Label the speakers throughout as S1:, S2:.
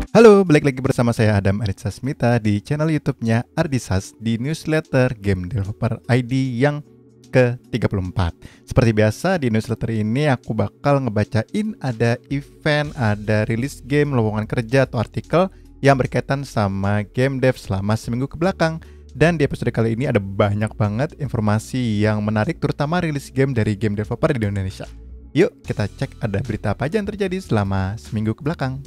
S1: Halo, balik lagi bersama saya Adam Aritsa Smita di channel YouTube-nya Ardisas di newsletter Game Developer ID yang ke-34. Seperti biasa di newsletter ini aku bakal ngebacain ada event, ada rilis game, lowongan kerja atau artikel yang berkaitan sama game dev selama seminggu ke belakang. Dan di episode kali ini ada banyak banget informasi yang menarik, terutama rilis game dari game developer di Indonesia. Yuk kita cek ada berita apa aja yang terjadi selama seminggu ke belakang.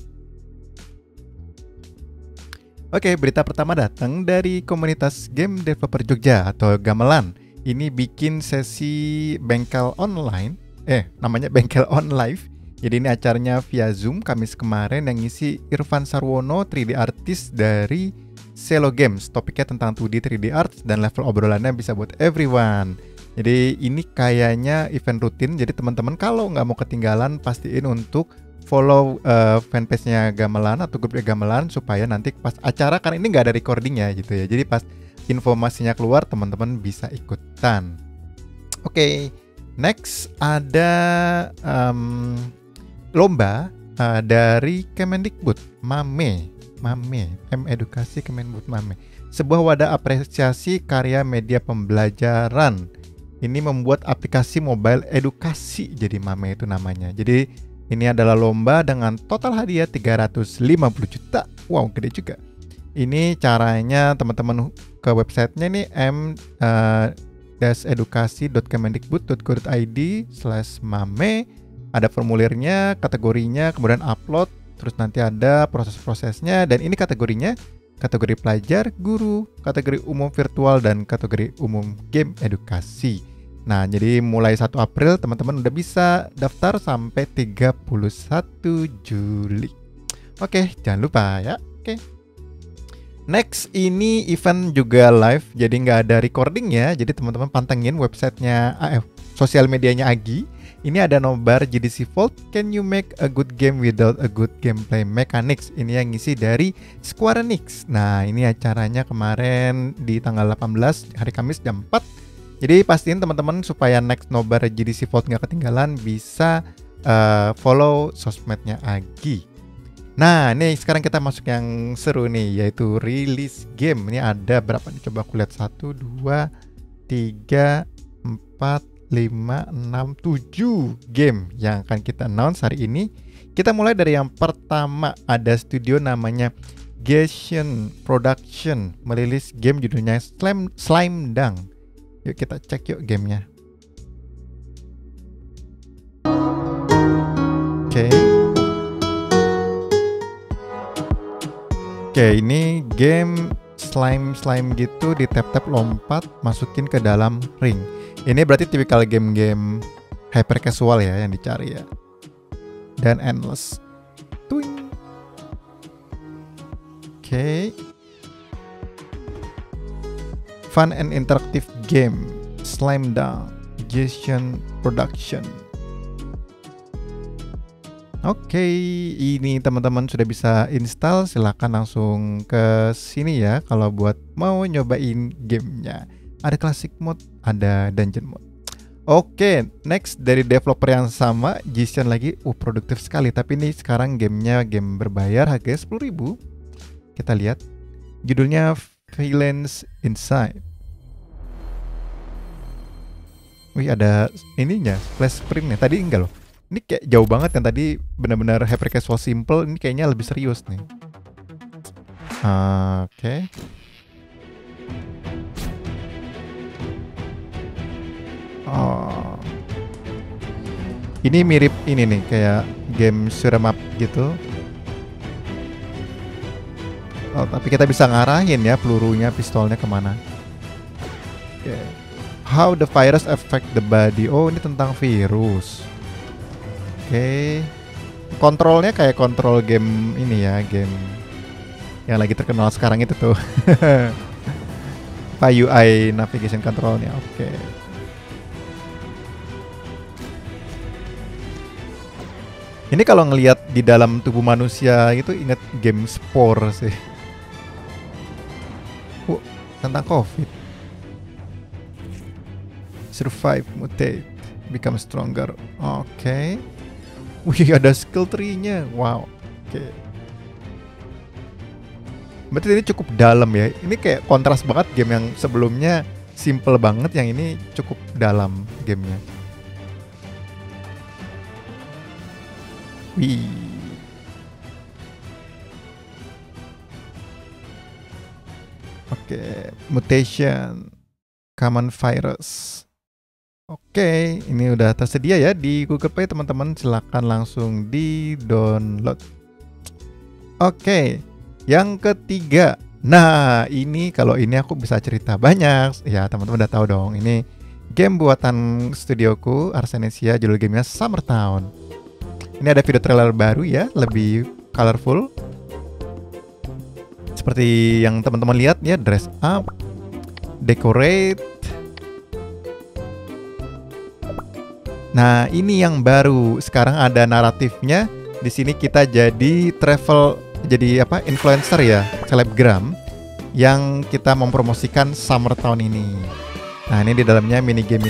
S1: Oke, berita pertama datang dari komunitas Game Developer Jogja atau Gamelan. Ini bikin sesi bengkel online, namanya bengkel on live. Jadi ini acaranya via Zoom Kamis kemarin yang ngisi Irfan Sarwono, 3D artist dari Selo Games. Topiknya tentang 2D 3D art dan level obrolannya bisa buat everyone. Jadi ini kayaknya event rutin, jadi teman-teman kalau nggak mau ketinggalan pastiin untuk follow fanpage-nya Gamelan atau grupnya Gamelan supaya nanti pas acara, kan ini nggak ada recordingnya gitu ya, jadi pas informasinya keluar teman-teman bisa ikutan. Oke, next ada lomba dari Kemendikbud Mame Edukasi Kemendikbud Mame, sebuah wadah apresiasi karya media pembelajaran. Ini membuat aplikasi mobile edukasi, jadi Mame itu namanya. Jadi ini adalah lomba dengan total hadiah 350 juta. Wow, gede juga. Ini caranya teman-teman ke websitenya nih m-edukasi.kemendikbud.go.id/mame. Ada formulirnya, kategorinya, kemudian upload, terus nanti ada proses-prosesnya. Dan ini kategorinya kategori pelajar, guru, kategori umum virtual, dan kategori umum game edukasi. Nah, jadi mulai 1 April teman-teman udah bisa daftar sampai 31 Juli. Oke, jangan lupa ya. Oke. Next, ini event juga live, jadi nggak ada recording ya. Jadi teman-teman pantengin websitenya sosial medianya Agi. Ini ada nobar GDC Vault, Can You Make a Good Game Without a Good Gameplay Mechanics. Ini yang ngisi dari Square Enix. Nah, ini acaranya kemarin di tanggal 18 hari Kamis jam 4. Jadi pastiin teman-teman supaya next nobar GDC Vault nggak ketinggalan, bisa follow sosmednya Agi. Nah, ini sekarang kita masuk yang seru nih, yaitu rilis game. Ini ada berapa nih? Coba aku lihat 1, 2, 3, 4, 5, 6, 7 game yang akan kita announce hari ini. Kita mulai dari yang pertama, ada studio namanya Gation Production merilis game judulnya Slime Dunk. Yuk kita cek yuk gamenya. Oke, ini game slime gitu, di tap-tap lompat masukin ke dalam ring. Ini berarti tipikal game-game hyper casual ya yang dicari ya. Dan endless. Twing. Oke. Fun and interactive game Slime Dunk Gation Production. Oke, ini teman-teman sudah bisa install. Silahkan langsung ke sini ya kalau buat mau nyobain gamenya. Ada classic mode, ada dungeon mode. Oke, next dari developer yang sama, Gation lagi. Produktif sekali. Tapi ini sekarang gamenya game berbayar, harganya 10.000. Kita lihat judulnya Violence Inside. Wih, ada ininya, flash screen-nya. Tadi enggak loh. Ini kayak jauh banget kan, tadi benar-benar hyper casual simple, ini kayaknya lebih serius nih. Oke. Oh. Ini mirip ini nih, kayak game shoot 'em up gitu. Oh, tapi kita bisa ngarahin ya pelurunya, pistolnya kemana. Oke. How the virus affect the body. Oh, ini tentang virus. Oke. Kontrolnya kayak kontrol game ini ya, game yang lagi terkenal sekarang itu tuh. Apa UI navigation controlnya. Oke. Ini kalau ngelihat di dalam tubuh manusia itu inget game Spore sih. Tentang COVID. Survive, mutate, become stronger. Oke. Wih, ada skill tree-nya. Wow. Oke. Berarti ini cukup dalam ya. Ini kayak kontras banget game yang sebelumnya simple banget, yang ini cukup dalam gamenya. Wih. Oke, Mutation, Common Virus. Oke, ini udah tersedia ya di Google Play teman-teman. Silakan langsung di-download. Oke, yang ketiga. Nah, ini kalau ini aku bisa cerita banyak. Ya, teman-teman udah tahu dong. Ini game buatan studioku, Arsenesia, judul gamenya Summer Town. Ini ada video trailer baru ya, lebih colorful. Seperti yang teman-teman lihat ya, dress up, decorate. Nah, ini yang baru. Sekarang ada naratifnya. Di sini kita jadi travel, jadi apa? Influencer ya, selebgram yang kita mempromosikan Summer Town ini. Nah, ini di dalamnya mini game.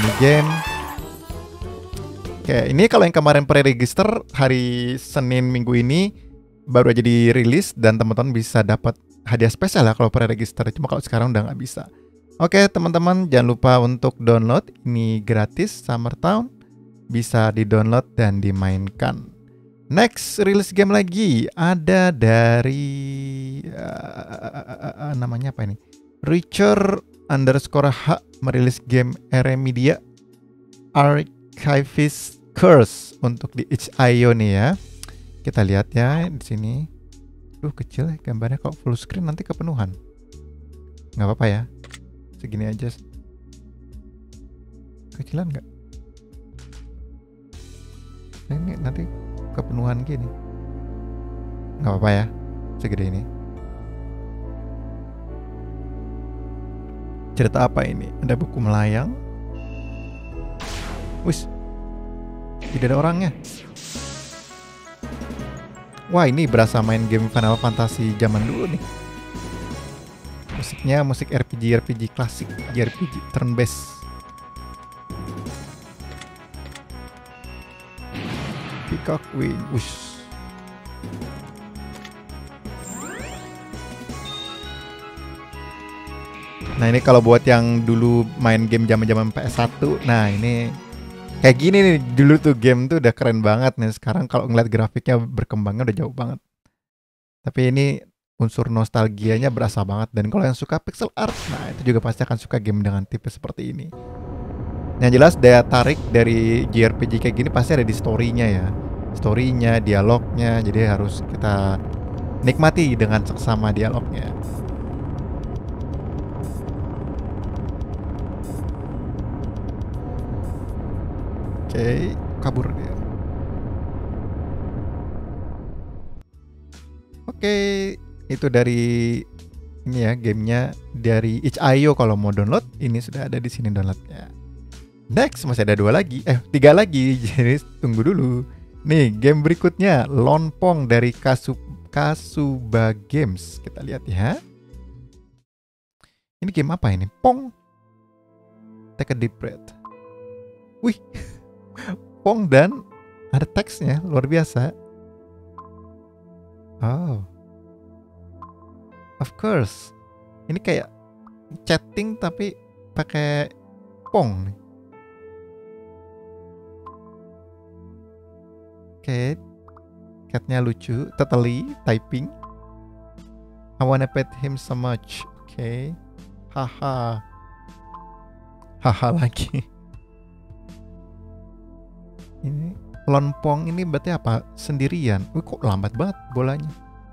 S1: Oke, ini kalau yang kemarin pre-register hari Senin minggu ini baru aja dirilis dan teman-teman bisa dapat hadiah spesial ya kalau pre-register. Cuma kalau sekarang udah nggak bisa. Oke, teman-teman jangan lupa untuk download. Ini gratis, Summer Town. Bisa di-download dan dimainkan. Next, rilis game lagi. Ada dari namanya apa ini? Richard_H merilis game Eremedia Archivist Curse untuk di itch.io nih ya. Kita lihat ya di sini. Kecil ya gambarnya, kalau full screen nanti kepenuhan. Nggak apa-apa ya. Segini aja. Kecilan nggak? Ini nanti kepenuhan gini. Nggak apa-apa ya. Segede ini. Cerita apa ini? Ada buku melayang. Wis. Tidak ada orangnya. Wah, ini berasa main game Final Fantasy zaman dulu nih. Musiknya musik RPG klasik, JRPG turn based. Peacock Wing, wush. Nah, ini kalau buat yang dulu main game zaman-zaman PS1, nah ini kayak gini nih, dulu tuh game tuh udah keren banget nih. Sekarang kalau ngeliat grafiknya berkembangnya udah jauh banget. Tapi ini unsur nostalgianya berasa banget. Dan kalau yang suka pixel art, nah itu juga pasti akan suka game dengan tipe seperti ini. Yang jelas daya tarik dari JRPG kayak gini pasti ada di story-nya ya. Story-nya, dialognya, jadi harus kita nikmati dengan seksama dialognya. Oke, kabur dia. Oke, itu dari ini ya gamenya dari itch.io. Kalau mau download, ini sudah ada di sini downloadnya. Next masih ada 2 lagi, 3 lagi. Jadi tunggu dulu. Nih game berikutnya, Lone Pong dari Kasuba Games. Kita lihat ya. Ini game apa ini? Pong. Take a deep breath. Wih. Pong dan ada teksnya, luar biasa. Oh, of course. Ini kayak chatting tapi pakai Pong nih. Oke, catnya lucu, totally typing. I wanna pet him so much. Oke, haha, haha lagi. Ini lompong ini berarti apa? Sendirian. Wih, kok lambat banget bolanya.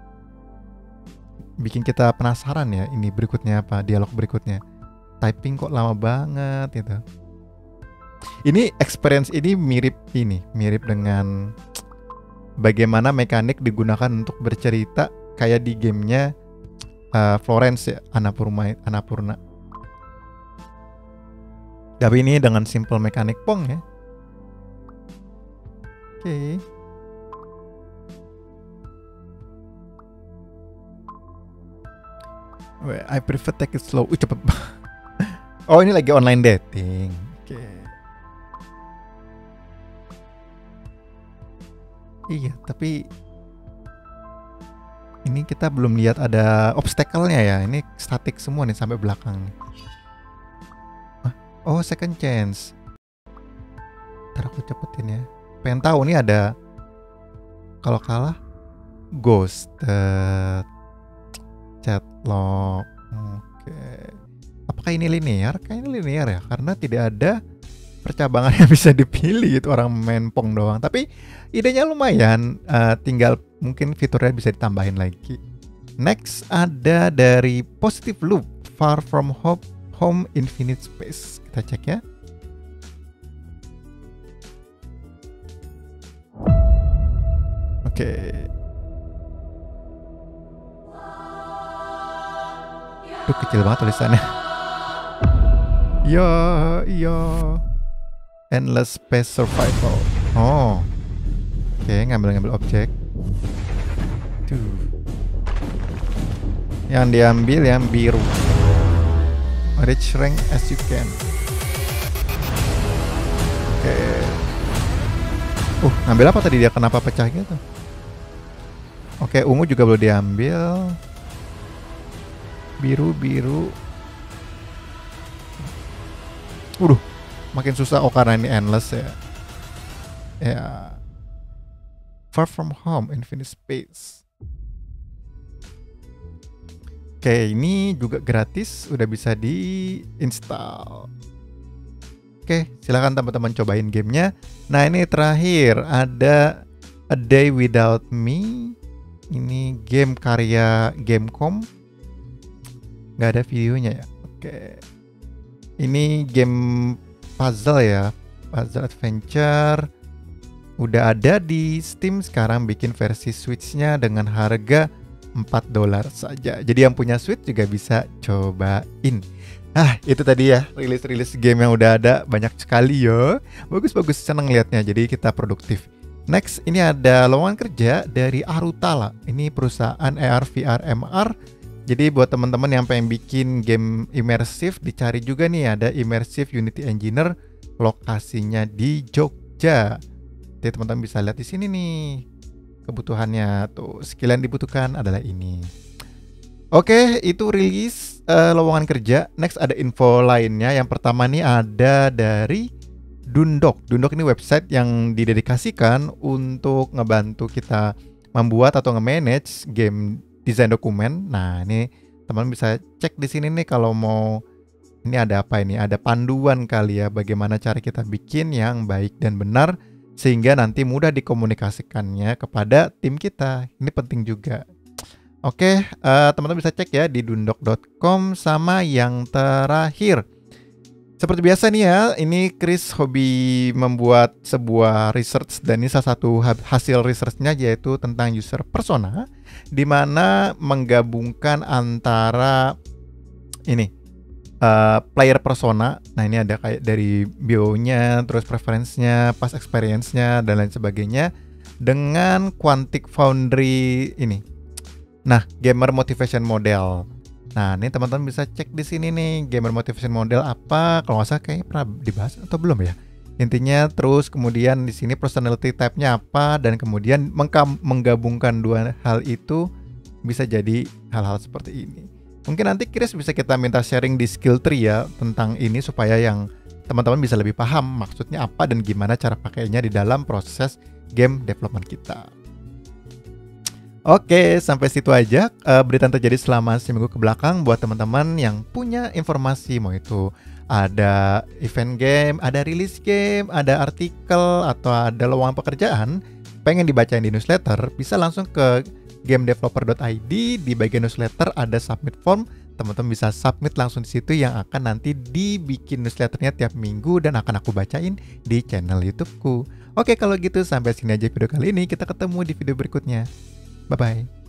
S1: Bikin kita penasaran ya, ini berikutnya apa, dialog berikutnya. Typing kok lama banget gitu. Ini experience ini mirip dengan bagaimana mekanik digunakan untuk bercerita kayak di gamenya Florence ya, Annapurna. Tapi ini dengan simple mekanik Pong ya. Oke. I prefer take it slow. Cepet banget. Oh, ini lagi online dating. Oke. Iya, tapi Ini kita belum lihat ada obstacle-nya ya. Ini statik semua nih sampai belakang nih. Oh, second chance. Ntar aku cepetin ya. Pengen tahu nih ada, kalau kalah ghosted, chatlock. Oke. Apakah ini linear? Kayaknya linear ya, karena tidak ada percabangan yang bisa dipilih, itu orang main Pong doang. Tapi idenya lumayan, tinggal mungkin fiturnya bisa ditambahin lagi. Next ada dari Positive Loop, Far From Home Infinite Space. Kita cek ya. Oke. Duh, kecil banget tulisannya. Yo. Endless Space Survival. Oh. Oke, ngambil objek. Tuh. Yang diambil yang biru. Reach rank as you can. Oke. Ngambil apa tadi dia? Kenapa pecah gitu? Oke, ungu juga belum diambil. Biru. Makin susah karena ini endless ya. Ya. Far From Home Infinite Space. Oke, ini juga gratis, udah bisa di-install. Oke, silakan teman-teman cobain gamenya. Nah, ini terakhir ada A Day Without Me. Ini game karya Gamecom. Nggak ada videonya ya. Oke. Ini game puzzle ya, puzzle adventure. Udah ada di Steam sekarang, bikin versi Switch-nya dengan harga $4 saja. Jadi yang punya Switch juga bisa cobain. Itu tadi ya, rilis game yang udah ada banyak sekali ya. Bagus, seneng liatnya. Jadi kita produktif. Next, ini ada lowongan kerja dari Arutala. Ini perusahaan AR, VR, MR. Jadi buat teman-teman yang pengen bikin game imersif, dicari juga nih, ada Immersive Unity Engineer, lokasinya di Jogja. Jadi teman-teman bisa lihat di sini nih kebutuhannya. Tuh, skill yang dibutuhkan adalah ini. Oke, itu rilis lowongan kerja. Next ada info lainnya. Yang pertama nih ada dari Dundok. Dundok ini website yang didedikasikan untuk ngebantu kita membuat atau nge-manage game desain dokumen. Nah, ini teman bisa cek di sini nih kalau mau. Ini ada apa ini? Ada panduan kali ya, bagaimana cara kita bikin yang baik dan benar sehingga nanti mudah dikomunikasikannya kepada tim kita. Ini penting juga. Oke, teman-teman bisa cek ya di dundok.com. Sama yang terakhir, seperti biasa nih ya, ini Chris hobi membuat sebuah research, dan ini salah satu hasil researchnya yaitu tentang user persona, di mana menggabungkan antara ini player persona. Nah, ini ada kayak dari bio-nya, terus preference-nya, past experience-nya, dan lain sebagainya, dengan Quantic Foundry ini. Nah, gamer motivation model. Nah, ini teman-teman bisa cek di sini nih, gamer motivation model apa? Kalau nggak salah kayaknya pernah dibahas atau belum ya. Intinya, terus kemudian di sini personality type-nya apa, dan kemudian menggabungkan dua hal itu bisa jadi hal-hal seperti ini. Mungkin nanti Chris bisa kita minta sharing di skill tree ya tentang ini, supaya yang teman-teman bisa lebih paham maksudnya apa dan gimana cara pakainya di dalam proses game development kita. Oke, sampai situ aja berita yang terjadi selama seminggu ke belakang. Buat teman-teman yang punya informasi, mau itu ada event game, ada rilis game, ada artikel, atau ada lowongan pekerjaan pengen dibacain di newsletter, bisa langsung ke gamedeveloper.id. Di bagian newsletter ada submit form. Teman-teman bisa submit langsung di situ, yang akan nanti dibikin newsletternya tiap minggu dan akan aku bacain di channel YouTubeku. Oke, kalau gitu sampai sini aja video kali ini. Kita ketemu di video berikutnya. Bye-bye.